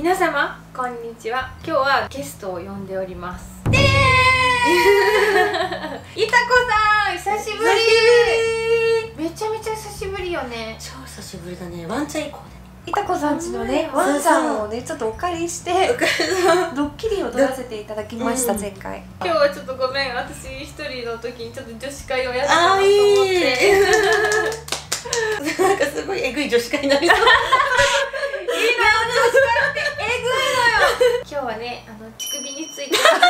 皆様こんにちは。今日はゲストを呼んでおります。でーいたこさん、久しぶり。めちゃめちゃ久しぶりよね。 超久しぶりだね。ワンちゃん以降でいたこさんちのね、ワンちゃんをねちょっとお借りしてドッキリを撮らせていただきました、前回。 今日はちょっとごめん、私一人の時にちょっと女子会をやったなと思って。 なんかすごいエグい女子会になりそう。 今日はね、乳首について待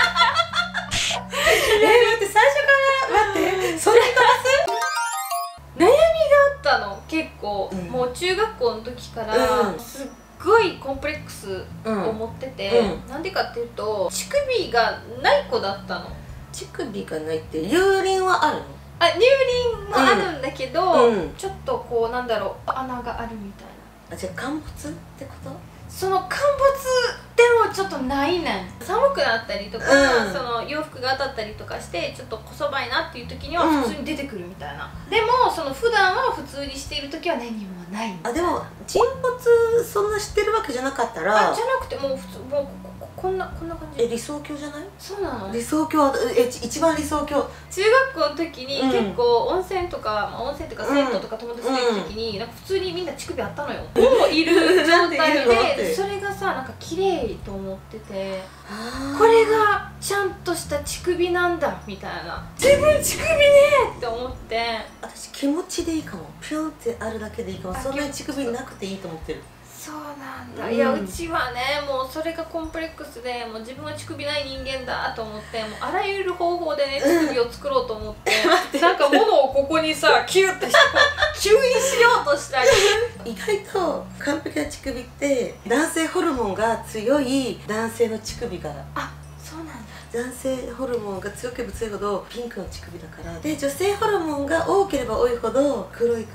って最初から待ってそれ飛ば悩みがあったの。結構、もう中学校の時から、すっごいコンプレックスを持ってて、なんでかっていうと乳首がない子だったの。 乳首がないって乳輪はあるの？ 乳輪もあるんだけど、ちょっとこうなんだろう、穴があるみたいな。 じゃあ陥没ってこと？ その陥没でもちょっとないねん。寒くなったりとか、その洋服が当たったりとかしてちょっとこそばいなっていう時には普通に出てくるみたいな、でもその普段は普通にしている時は何もないみたいな。 でも沈没そんな知ってるわけじゃなかったら、 じゃなくてもう普通、もうこんな感じ。 理想郷じゃない？ そうなの？ 理想郷、一番理想郷。 中学校の時に結構温泉とか、温泉とか銭湯とか友達と行く時になんか普通にみんな乳首あったのよ。もういる状態で、それがさなんか綺麗と思ってて、これがちゃんとした乳首なんだみたいな。自分乳首ねーって思って。 私気持ちでいいかも。ピュンってあるだけでいいかも。そんなに乳首なくていいと思ってる。 そうなんだ。いや、うちはねもうそれがコンプレックスで、もう自分は乳首ない人間だと思って、もうあらゆる方法でね乳首を作ろうと思ってなんか物をここにさキュッてして吸引しようとしたり。 意外と完璧な乳首って男性ホルモンが強い男性の乳首が、 そうなんだ。 男性ホルモンが強ければ強いほどピンクの乳首だから。で女性ホルモンが多ければ多いほど黒いから。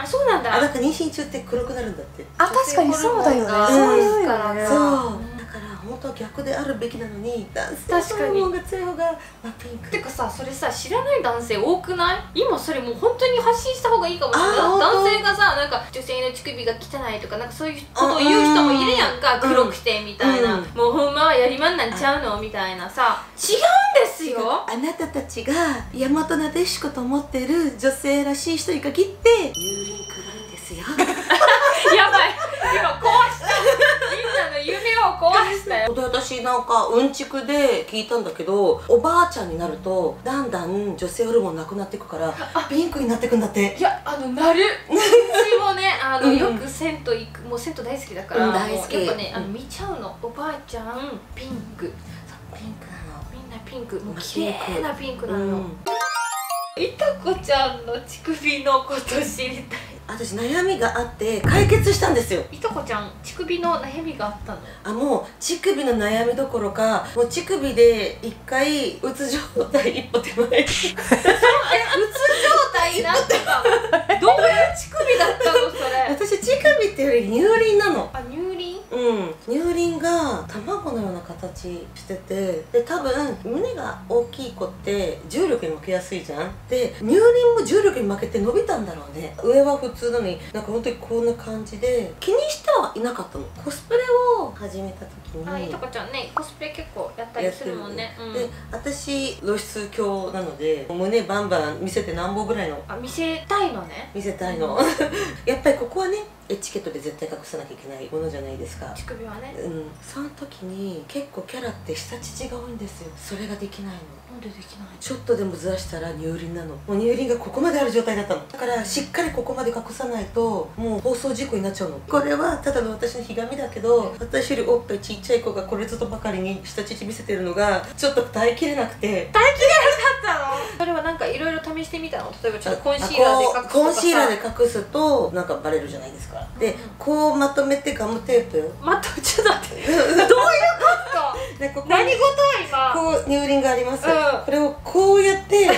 そうなんだ。 だから妊娠中って黒くなるんだって。 確かにそうだよね。 そういうからね。 そうだから本当は逆であるべきなのに、男性ホルモンが強い方がピンク。 てかさ、それさ知らない男性多くない？今それもう本当に発信した方がいいかもしれない。男性がさなんか女性の乳首が汚いとかなんかそういうことを言う人もいるやんか。黒くてみたいな、もうほんまはやりまんなんちゃうのみたいなさ。違うんですよ。 あなたたちが大和なでしこと思ってる女性らしい人に限って乳輪黒いんですよ。 やばい、今壊した。みんなの夢を壊したよ。 私なんかうんちくで聞いたんだけど、おばあちゃんになるとだんだん女性ホルモンなくなっていくからピンクになっていくんだって。 いやなる。うちもねよく銭湯行く、もう銭湯大好きだから、 大好き。 やっぱね見ちゃうの。おばあちゃんピンク、 ピンクなの。 みんなピンク、もう綺麗なピンクなの。いたこちゃんの乳首のこと知りたい。 私悩みがあって解決したんですよ。 いとこちゃん乳首の悩みがあったの？ もう乳首の悩みどころか、もう乳首で一回うつ状態一歩手前。 うつ状態になってたの？どういう乳首だったのそれ？ 私乳首っていうより乳輪なの。 乳輪？ 乳輪が卵のような形してて、で多分胸が大きい子って重力に負けやすいじゃん。で乳輪も重力に負けて伸びたんだろうね。上は普通なのになんか本当にこんな感じで気にしてはいなかったの。コスプレを始めた時に、 いとこちゃんねコスプレ結構やったりするもんね。 で私露出狂なので胸バンバン見せてなんぼぐらいの。 見せたいのね。 見せたいの。やっぱりここはねエチケットで絶対隠さなきゃいけないものじゃないですか。 乳首はね。 その時に結構キャラって下乳が多いんですよ。それができないの。 なんでできないの？ ちょっとでもずらしたら乳輪なの。もう乳輪がここまである状態だったの。だからしっかりここまで隠さないともう放送事故になっちゃうの。これはただの私のひがみだけど、私よりおっぱいちっちゃい子がこれずっとばかりに下乳見せてるのがちょっと耐えきれなくて。 耐えきれなかったの？それはなんかいろいろ試してみたの？例えばちょっとコンシーラーで隠すとかさ。 コンシーラーで隠すとなんかバレるじゃないですか。でこうまとめてガムテープ。 待って、ちょっと待って。どういうこと？ ここ何事今？ こう乳輪があります。これをこうやって折り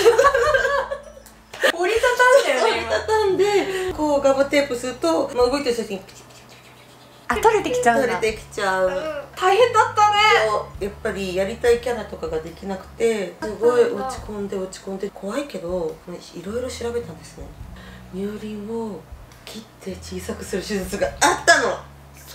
たたんだよね。 折りたたんでこうガムテープすると、動いてる時にピチピチ取れてきちゃうんだ。 取れてきちゃう。 大変だったね。 やっぱりやりたいキャラとかができなくてすごい落ち込んで怖いけどいろいろ調べたんですね。乳輪を切って小さくする手術があったの。 そ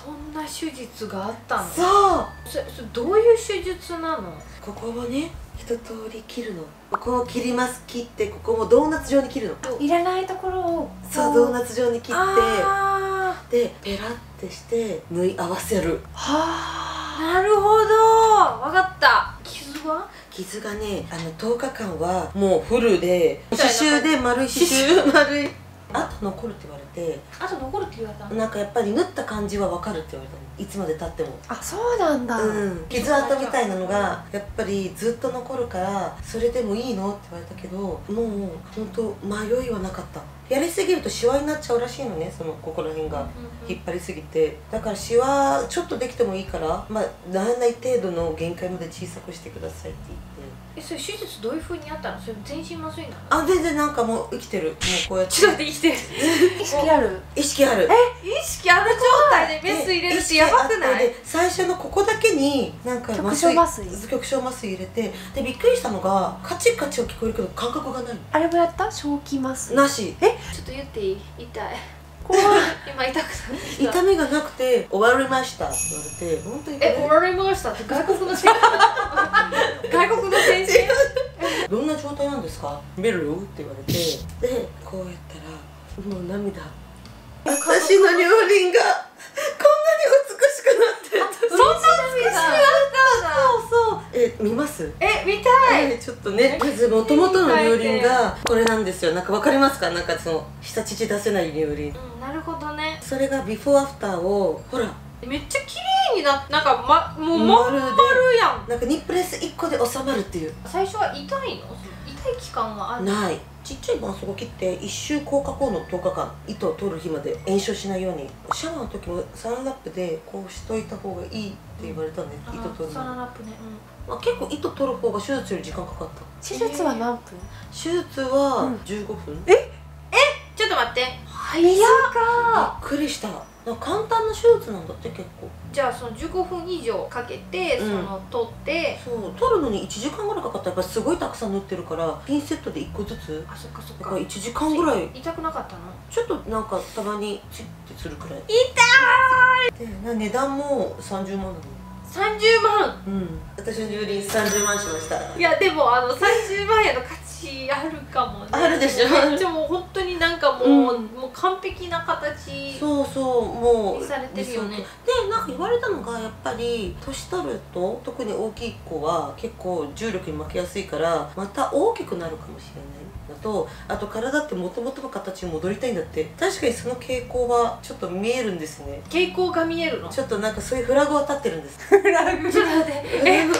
そんな手術があったの？ そうそれどういう手術なの？ ここをね一通り切るの。ここを切ります。切ってここもドーナツ状に切るの。 いらないところをそうドーナツ状に切っあてでペラってして縫い合わせる。 はー、なるほど、わかった。傷は？ 傷がね10日間はもうフルで刺繍で丸い刺繍丸いあと残るって言われて、 あと残るって言われたの？ なんかやっぱり縫った感じは分かるって言われたの。いつまで経っても。 あ、そうなんだ。 傷跡みたいなのがやっぱりずっと残るからそれでもいいのって言われたけど、もう本当迷いはなかった。やりすぎるとシワになっちゃうらしいのね、そのここら辺が引っ張りすぎて。だからシワちょっとできてもいいからまあならない程度の限界まで小さくしてくださいって言って。 それ手術どういう風にやったの？それ全身麻酔なの？ あ、全然なんかもう生きてる。もうこうやってちょっと待って、生きてる。 意識ある。 意識ある。 意識ある状態でメス入れるってやばくない？ で最初のここだけになんか局所麻酔局所麻酔入れて、でびっくりしたのがカチッカチッは聞こえるけど感覚がない。 あれもやった？正気麻酔なし。 ちょっと言っていい？痛い。 怖い。 今痛くない？ 痛みがなくて終わりましたって言われて、本当に終わりましたって外国の先生？外国の先生？ どんな状態なんですか？見るよって言われて、でこうやったらもう涙。私の乳輪がこんなに美しくなってる。 そんな美しくなったんだ。 そうそう。見ます？ 見たい。 ちょっとね、まず元々の乳輪がこれなんですよ。なんかわかりますか？なんかその下乳出せない乳輪。 なるほどね。 それがビフォーアフターをほらめっちゃ綺麗になって、なんかもうまん丸やん。 なんかニップレス1個で収まるっていう。 最初は痛いの？痛い期間はある？ ない。ちっちゃい絆創膏切って1週硬化後の10日間糸を取る日まで炎症しないように。シャワーの時もサランラップでこうしといた方がいいって言われたね。糸取るサランの。 ラップね。 まあ、結構糸取る方が手術より時間かかった。 手術は何分？ 手術は15分。 ちょっと待って。 早びっかくりした。なんか簡単な手術なんだって結構。 じゃあその15分以上かけて、その取ってそう取るのに1時間ぐらいかかった。やっぱりすごいたくさん縫ってるからピンセットで1個ずつ。 あ、そっかそっか。 だから1時間ぐらい。 痛くなかったの？ ちょっとなんかたまにチッてするくらい。 痛で値段も30万なの。 ーい。30万。 私の乳輪30万しました。 いやでも30万円の価値あるかもね。 あるでしょ。 めっちゃもう本当になんかもう、もう完璧な形。 そうそうもうにされてるよね。 でなんか言われたのがやっぱり年取ると特に大きい子は結構重力に負けやすいからまた大きくなるかもしれないのと、あと体ってもともとの形に戻りたいんだって。確かにその傾向はちょっと見えるんですね。 傾向が見えるの？ ちょっとなんかそういうフラグは立ってるんです。 フラグ。ちょっと待って。どういうこと？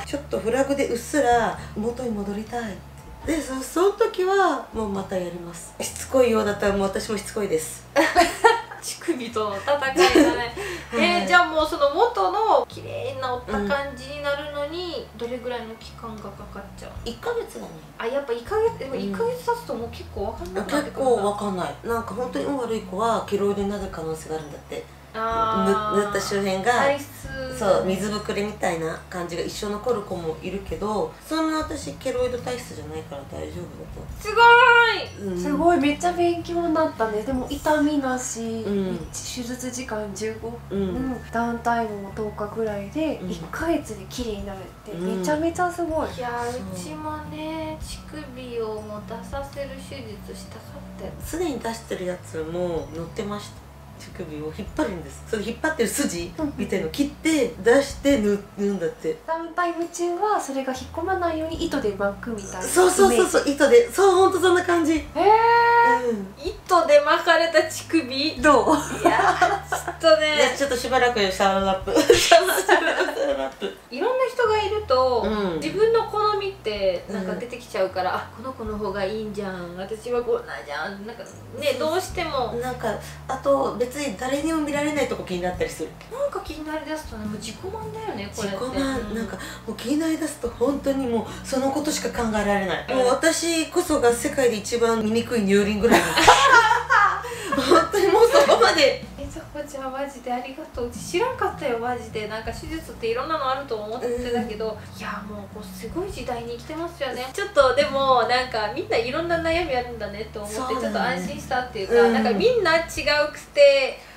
ちょっとフラグでうっすら元に戻りたいって。でその時はもうまたやります。しつこいようだったらもう私もしつこいです。 乳首との戦いだね。じゃあもうその元の綺麗なった感じになるのにどれぐらいの期間がかかっちゃう？ 1ヶ月だね。 あ、やっぱ1ヶ月。でも1ヶ月経つともう結構わかんなくなってくるんだ。 結構わかんない。なんか本当に運悪い子はケロイドになる可能性があるんだって。塗った周辺が体質、 そう水ぶくれみたいな感じが一生残る子もいるけど、そんな私ケロイド体質じゃないから大丈夫だすごーい、 と。 すごいめっちゃ勉強になったね。でも痛みなし、 ん手術時間15 うん分、ダウンタイムも10日ぐらいで1ヶ月で綺麗になるってめちゃめちゃすごい。 いやうちもね乳首をもう出させる手術したかったよ。 すでに出してるやつも乗ってました。乳首を引っ張るんです。それ引っ張ってる筋みたいの切って出して縫うんだって。 ダウンタイム中はそれが引っ込まないように糸で巻くみたいな。 そう糸で、そうほんとそんな感じ。 糸で巻かれた乳首どう？ いやちょっとねちょっとしばらくシャワーラップシャワーラップ。 いろんな人がいると、 うん自分の好みってなんか出てきちゃうから、あ、この子の方がいいんじゃん、私はこんなじゃん、なんかね、どうしてもなんかあと別に誰にも見られないとこ気になったりする。 なんか気になりだすとね、もう自己満だよね、これって。 自己満、なんかもう気になりだすと本当にもうそのことしか考えられない。もう私こそが世界で一番醜い乳輪ぐらいの本当にもうそこまで。 さこちゃんマジでありがとう。うち知らんかったよマジで。なんか手術っていろんなのあると思ってたけど、いやもうこうすごい時代に生きてますよね。ちょっとでもなんかみんないろんな悩みあるんだねって思ってちょっと安心したっていうか、なんかみんな違うくて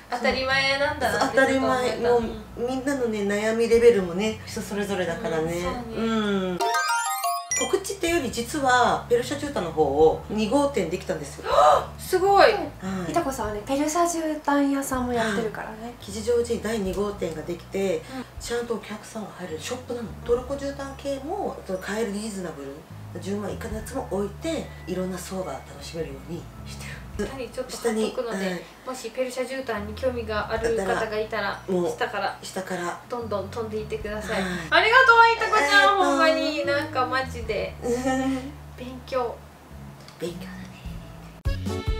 当たり前なんだなって当たり前、 ずっとも思えうみんなのね悩みレベルもね人それぞれだからね。 うん告知っていうより実はペルシャ絨毯の方を2号店できたんですよ。 たすごいはいいたこさんはねペルシャ絨毯屋さんもやってるからね。 吉祥寺第2号店ができて、ちゃんとお客さんが入れるショップなの。トルコ絨毯系も買えるリーズナブル10万以下のやつも置いていろんな層が楽しめるようにしてる。 下にちょっと貼っとくので、 下にはいもしペルシャ絨毯に興味がある方がいたらもう下から下からどんどん飛んでいってください、 はいありがとういたこちゃん、ほんまになんかマジで勉強勉強だね。